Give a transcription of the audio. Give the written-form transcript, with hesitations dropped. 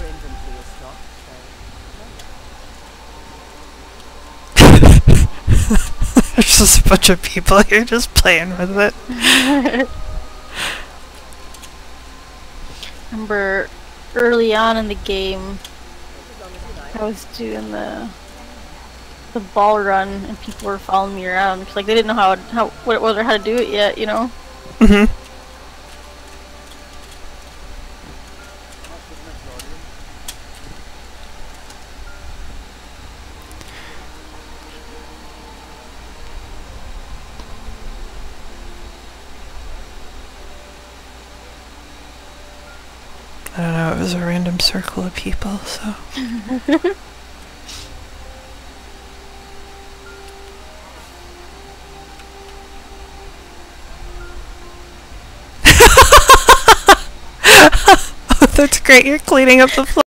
There's just a bunch of people here just playing with it. Remember early on in the game, I was doing the ball run and people were following me around because like they didn't know what it was or how to do it yet, you know. Mhm. I don't know, it was a random circle of people, so. Oh, that's great, you're cleaning up the floor.